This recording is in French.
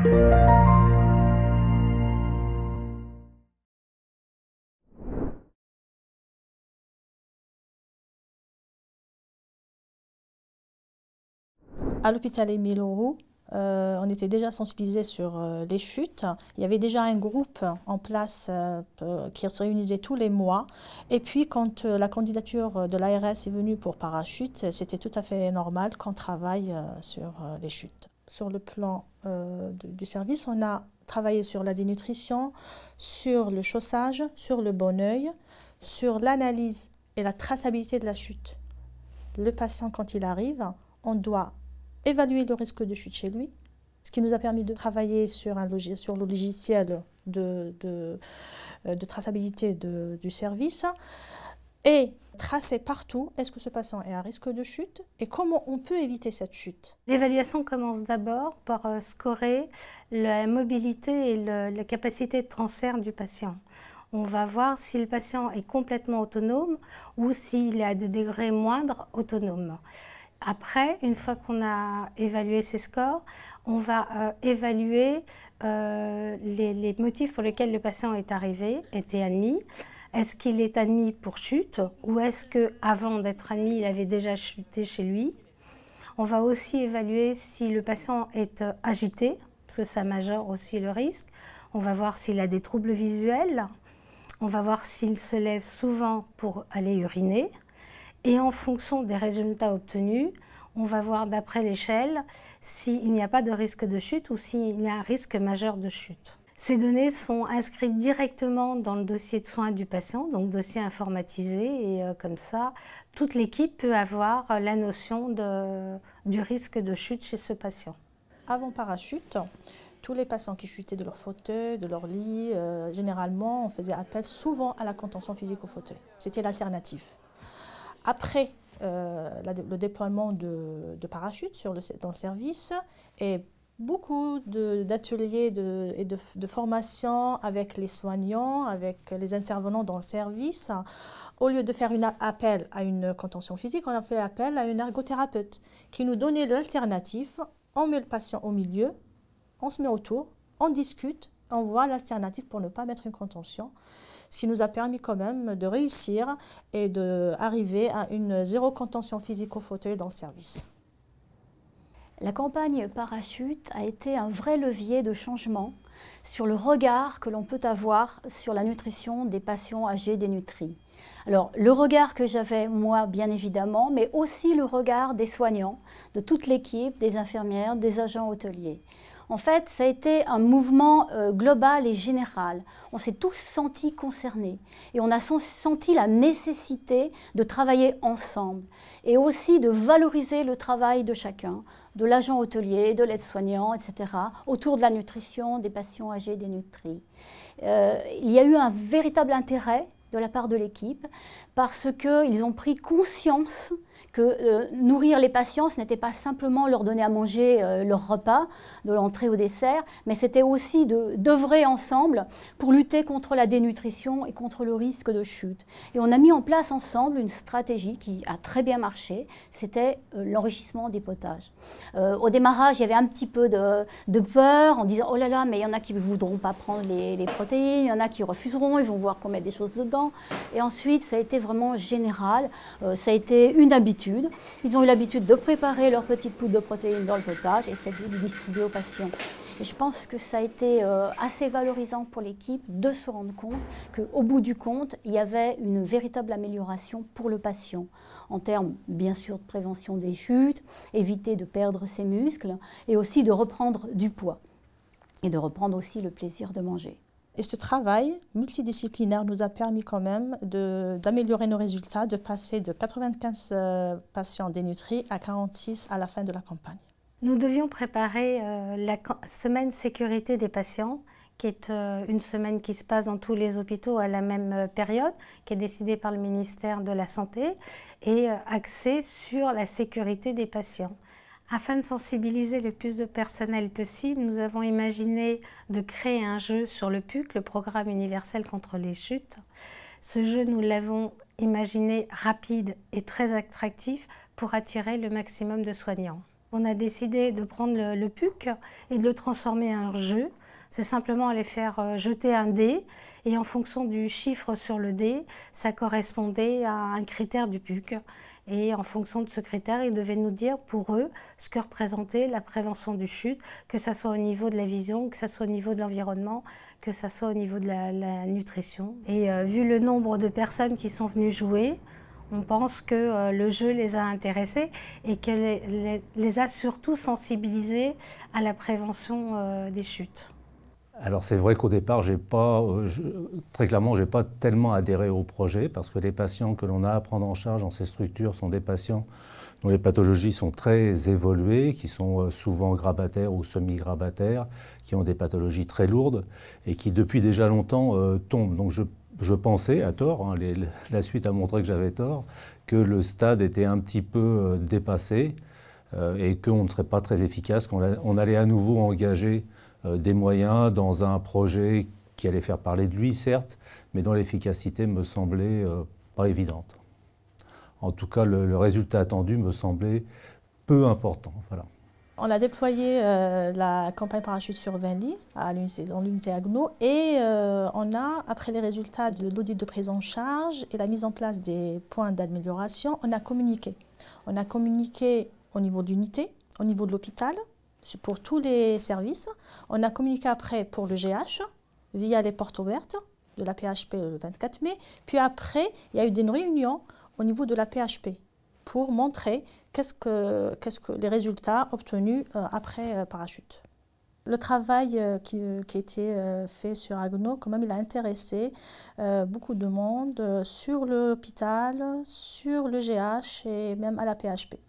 À l'hôpital Émile Auroux, on était déjà sensibilisés sur les chutes. Il y avait déjà un groupe en place qui se réunissait tous les mois. Et puis quand la candidature de l'ARS est venue pour parachute, c'était tout à fait normal qu'on travaille sur les chutes. Sur le plan du service, on a travaillé sur la dénutrition, sur le chaussage, sur le bon œil, sur l'analyse et la traçabilité de la chute. Le patient, quand il arrive, on doit évaluer le risque de chute chez lui, ce qui nous a permis de travailler sur le logiciel de traçabilité du service et tracer partout est-ce que ce patient est à risque de chute et comment on peut éviter cette chute. L'évaluation commence d'abord par scorer la mobilité et la capacité de transfert du patient. On va voir si le patient est complètement autonome ou s'il est à des degrés moindres autonome. Après, une fois qu'on a évalué ces scores, on va évaluer les motifs pour lesquels le patient est été admis. Est-ce qu'il est admis pour chute ou est-ce qu'avant d'être admis, il avait déjà chuté chez lui? On va aussi évaluer si le patient est agité, parce que ça majeure aussi le risque. On va voir s'il a des troubles visuels. On va voir s'il se lève souvent pour aller uriner. Et en fonction des résultats obtenus, on va voir d'après l'échelle s'il n'y a pas de risque de chute ou s'il y a un risque majeur de chute. Ces données sont inscrites directement dans le dossier de soins du patient, donc dossier informatisé, et comme ça, toute l'équipe peut avoir la notion du risque de chute chez ce patient. Avant parachute, tous les patients qui chutaient de leur fauteuil, de leur lit, généralement, on faisait appel souvent à la contention physique au fauteuil. C'était l'alternative. Après le déploiement de parachutes dans le service et beaucoup d'ateliers et de formations avec les soignants, avec les intervenants dans le service, au lieu de faire appel à une contention physique, on a fait appel à une ergothérapeute qui nous donnait l'alternative. On met le patient au milieu, on se met autour, on discute, on voit l'alternative pour ne pas mettre une contention. Ce qui nous a permis quand même de réussir et d'arriver à une zéro contention physique au fauteuil dans le service. La campagne Parachute a été un vrai levier de changement sur le regard que l'on peut avoir sur la nutrition des patients âgés dénutris. Alors, le regard que j'avais, moi, bien évidemment, mais aussi le regard des soignants, de toute l'équipe, des infirmières, des agents hôteliers. En fait, ça a été un mouvement global et général. On s'est tous sentis concernés et on a senti la nécessité de travailler ensemble et aussi de valoriser le travail de chacun, de l'agent hôtelier, de l'aide-soignant, etc., autour de la nutrition des patients âgés dénutris. Il y a eu un véritable intérêt de la part de l'équipe parce qu'ils ont pris conscience que nourrir les patients, ce n'était pas simplement leur donner à manger leur repas, de l'entrée au dessert, mais c'était aussi d'œuvrer ensemble pour lutter contre la dénutrition et contre le risque de chute. Et on a mis en place ensemble une stratégie qui a très bien marché, c'était l'enrichissement des potages. Au démarrage, il y avait un petit peu de peur en disant « Oh là là, mais il y en a qui ne voudront pas prendre les protéines, il y en a qui refuseront, ils vont voir qu'on met des choses dedans. » Et ensuite, ça a été vraiment général, ça a été une habitude. Ils ont eu l'habitude de préparer leur petite poudre de protéines dans le potage et c'est de distribuer aux patients. Et je pense que ça a été assez valorisant pour l'équipe de se rendre compte qu'au bout du compte, il y avait une véritable amélioration pour le patient en termes, bien sûr, de prévention des chutes, éviter de perdre ses muscles et aussi de reprendre du poids et de reprendre aussi le plaisir de manger. Et ce travail multidisciplinaire nous a permis quand même d'améliorer nos résultats, de passer de 95 patients dénutris à 46 à la fin de la campagne. Nous devions préparer la semaine sécurité des patients, qui est une semaine qui se passe dans tous les hôpitaux à la même période, qui est décidée par le ministère de la Santé, et axée sur la sécurité des patients. Afin de sensibiliser le plus de personnel possible, nous avons imaginé de créer un jeu sur le PUC, le Programme universel contre les chutes. Ce jeu, nous l'avons imaginé rapide et très attractif pour attirer le maximum de soignants. On a décidé de prendre le PUC et de le transformer en jeu. C'est simplement aller faire jeter un dé et en fonction du chiffre sur le dé, ça correspondait à un critère du PUC. Et en fonction de ce critère, ils devaient nous dire pour eux ce que représentait la prévention du chute, que ce soit au niveau de la vision, que ce soit au niveau de l'environnement, que ce soit au niveau de la nutrition. Et vu le nombre de personnes qui sont venues jouer, on pense que le jeu les a intéressés et qu'elle les a surtout sensibilisés à la prévention des chutes. Alors c'est vrai qu'au départ, très clairement, je n'ai pas tellement adhéré au projet parce que les patients que l'on a à prendre en charge dans ces structures sont des patients dont les pathologies sont très évoluées, qui sont souvent grabataires ou semi-grabataires, qui ont des pathologies très lourdes et qui depuis déjà longtemps tombent. Donc je pensais, à tort, hein, la suite a montré que j'avais tort, que le stade était un petit peu dépassé et qu'on ne serait pas très efficace, qu'on allait à nouveau engager des moyens dans un projet qui allait faire parler de lui, certes, mais dont l'efficacité me semblait pas évidente. En tout cas, le résultat attendu me semblait peu important. Voilà. On a déployé la campagne Parachute sur 20 lits dans l'unité Agno et on a, après les résultats de l'audit de prise en charge et la mise en place des points d'amélioration, on a communiqué. On a communiqué au niveau d'unité, au niveau de l'hôpital, pour tous les services. On a communiqué après pour le GH via les portes ouvertes de la PHP le 24 mai. Puis après, il y a eu une réunion au niveau de la PHP pour montrer qu'est-ce que les résultats obtenus après Parachute. Le travail qui a été fait sur Agno, quand même, il a intéressé beaucoup de monde sur l'hôpital, sur le GH et même à la PHP.